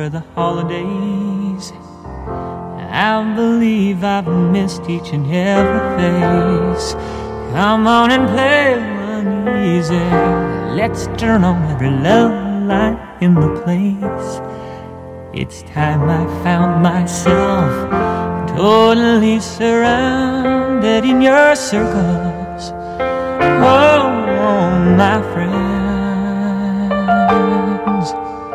for the holidays. I believe I've missed each and every face. Come on and play one easy. Let's turn on every love light in the place. It's time I found myself totally surrounded in your circles. Oh, my friends,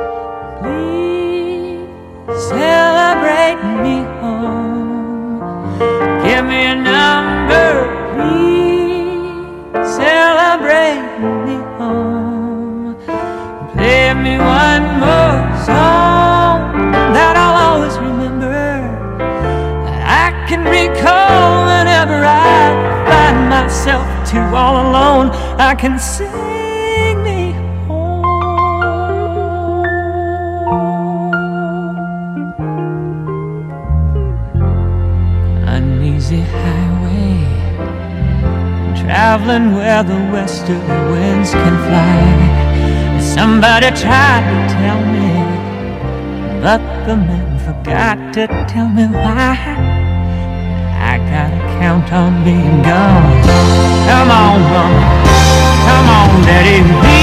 please celebrate me home. Give me a number, please celebrate me home. Play me one more song that I'll always remember, that I can recall whenever I find myself too all alone. I can sing me home. An easy highway, traveling where the westerly winds can fly. Somebody tried to tell me, but the man forgot to tell me why. I gotta count on being gone. Come on, mama, come on, daddy.